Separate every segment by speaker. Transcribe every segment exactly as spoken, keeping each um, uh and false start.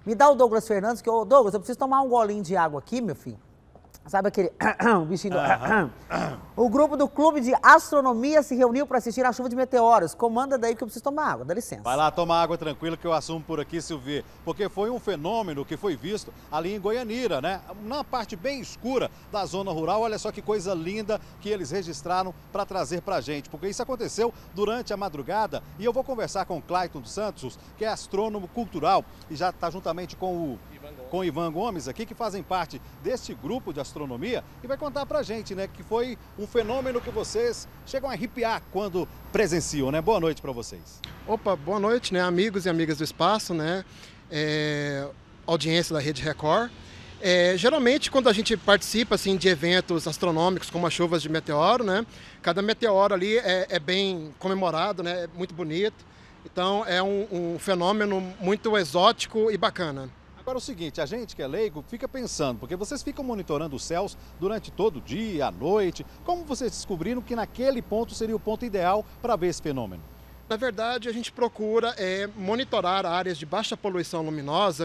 Speaker 1: Me dá o Douglas Fernandes, que eu, Douglas, eu preciso tomar um golinho de água aqui, meu filho. Sabe aquele bichinho do... O grupo do Clube de Astronomia se reuniu para assistir a chuva de meteoros. Comanda daí que eu preciso tomar água, dá licença.
Speaker 2: Vai lá tomar água tranquila que eu assumo por aqui, Silvia. Porque foi um fenômeno que foi visto ali em Goianira, né? Na parte bem escura da zona rural. Olha só que coisa linda que eles registraram para trazer para a gente. Porque isso aconteceu durante a madrugada. E eu vou conversar com o Clayton dos Santos, que é astrônomo cultural. E já está juntamente com o... com o Ivan Gomes aqui, que fazem parte deste grupo de astronomia, e vai contar pra gente, né, que foi um fenômeno que vocês chegam a arrepiar quando presenciam, né? Boa noite para vocês.
Speaker 3: Opa, boa noite, né, amigos e amigas do espaço, né, é, audiência da Rede Record. É, geralmente, quando a gente participa, assim, de eventos astronômicos, como as chuvas de meteoro, né, cada meteoro ali é, é bem comemorado, né, é muito bonito, então é um, um fenômeno muito exótico e bacana.
Speaker 2: Agora o seguinte, a gente que é leigo fica pensando, porque vocês ficam monitorando os céus durante todo o dia, à noite. Como vocês descobriram que naquele ponto seria o ponto ideal para ver esse fenômeno?
Speaker 3: Na verdade, a gente procura é, monitorar áreas de baixa poluição luminosa.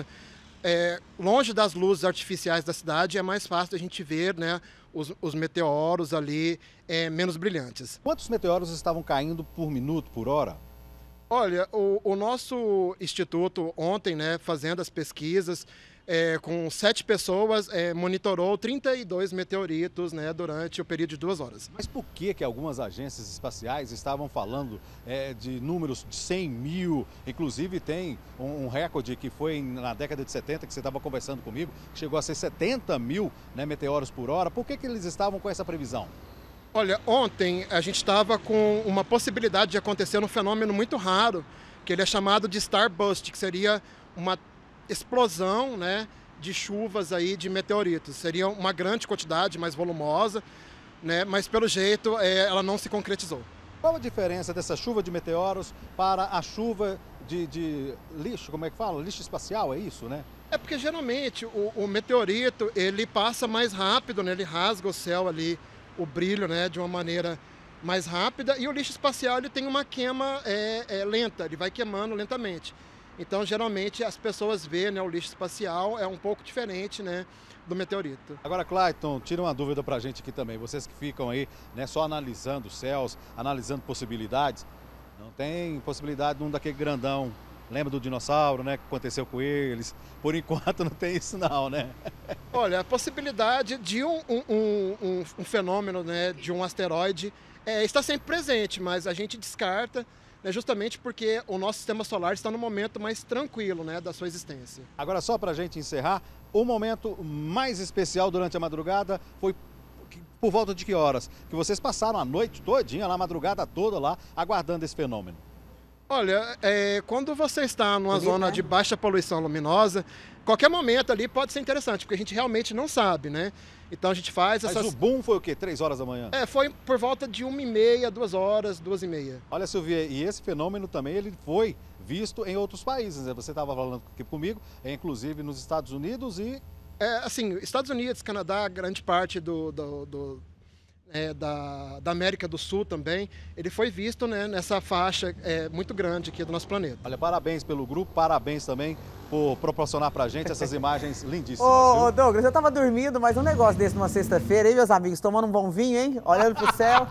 Speaker 3: É, longe das luzes artificiais da cidade, é mais fácil a gente ver, né, os, os meteoros ali é, menos brilhantes.
Speaker 2: Quantos meteoros estavam caindo por minuto, por hora?
Speaker 3: Olha, o, o nosso instituto ontem, né, fazendo as pesquisas, é, com sete pessoas, é, monitorou trinta e dois meteoritos, né, durante o período de duas horas.
Speaker 2: Mas por que que algumas agências espaciais estavam falando é, de números de cem mil? Inclusive tem um, um recorde que foi na década de setenta, que você estava conversando comigo, que chegou a ser setenta mil, né, meteoros por hora. Por que que eles estavam com essa previsão?
Speaker 3: Olha, ontem a gente estava com uma possibilidade de acontecer um fenômeno muito raro, que ele é chamado de starburst, que seria uma explosão, né, de chuvas aí de meteoritos. Seria uma grande quantidade, mais volumosa, né, mas pelo jeito é, ela não se concretizou.
Speaker 2: Qual a diferença dessa chuva de meteoros para a chuva de, de lixo, como é que fala? Lixo espacial, é isso, né?
Speaker 3: É porque geralmente o, o meteorito ele passa mais rápido, né, ele rasga o céu ali, o brilho, né, de uma maneira mais rápida, e o lixo espacial ele tem uma queima é, é, lenta, ele vai queimando lentamente. Então, geralmente, as pessoas veem, né, o lixo espacial é um pouco diferente, né, do meteorito.
Speaker 2: Agora, Clayton, tira uma dúvida pra gente aqui também. Vocês que ficam aí, né, só analisando os céus, analisando possibilidades, não tem possibilidade de um daquele grandão. Lembra do dinossauro, né, que aconteceu com eles? Por enquanto não tem isso não, né?
Speaker 3: Olha, a possibilidade de um, um, um, um fenômeno, né, de um asteroide é, está sempre presente, mas a gente descarta, né, justamente porque o nosso sistema solar está no momento mais tranquilo, né, da sua existência.
Speaker 2: Agora, só para a gente encerrar, o momento mais especial durante a madrugada foi por volta de que horas? Que vocês passaram a noite todinha, lá, a madrugada toda lá, aguardando esse fenômeno.
Speaker 3: Olha, é, quando você está numa
Speaker 1: Bonito,
Speaker 3: zona
Speaker 1: né?
Speaker 3: de baixa poluição luminosa, qualquer momento ali pode ser interessante, porque a gente realmente não sabe, né? Então a gente faz essas...
Speaker 2: Mas o boom foi o quê? Três horas da manhã?
Speaker 3: É, foi por volta de uma e meia, duas horas, duas e meia.
Speaker 2: Olha, Silvia, e esse fenômeno também ele foi visto em outros países, né? Você estava falando aqui comigo, é, inclusive nos Estados Unidos e...
Speaker 3: É, assim, Estados Unidos, Canadá, grande parte do... do, do É, da, da América do Sul também, ele foi visto, né, nessa faixa é, muito grande aqui do nosso planeta.
Speaker 2: Olha, parabéns pelo grupo, parabéns também por proporcionar pra gente essas imagens lindíssimas.
Speaker 1: Ô, ô,
Speaker 2: viu?
Speaker 1: Douglas, eu tava dormindo, mas um negócio desse numa sexta-feira, hein, meus amigos, tomando um bom vinho, hein, olhando pro céu.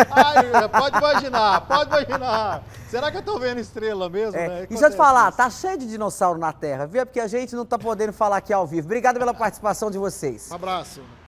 Speaker 2: Ai, pode imaginar, pode imaginar. Será que eu tô vendo estrela mesmo,
Speaker 1: É,
Speaker 2: né?
Speaker 1: e deixa eu te falar,
Speaker 2: Acontece
Speaker 1: tá cheio de dinossauro na Terra, viu? É porque a gente não tá podendo falar aqui ao vivo. Obrigado pela participação de vocês.
Speaker 3: Um abraço.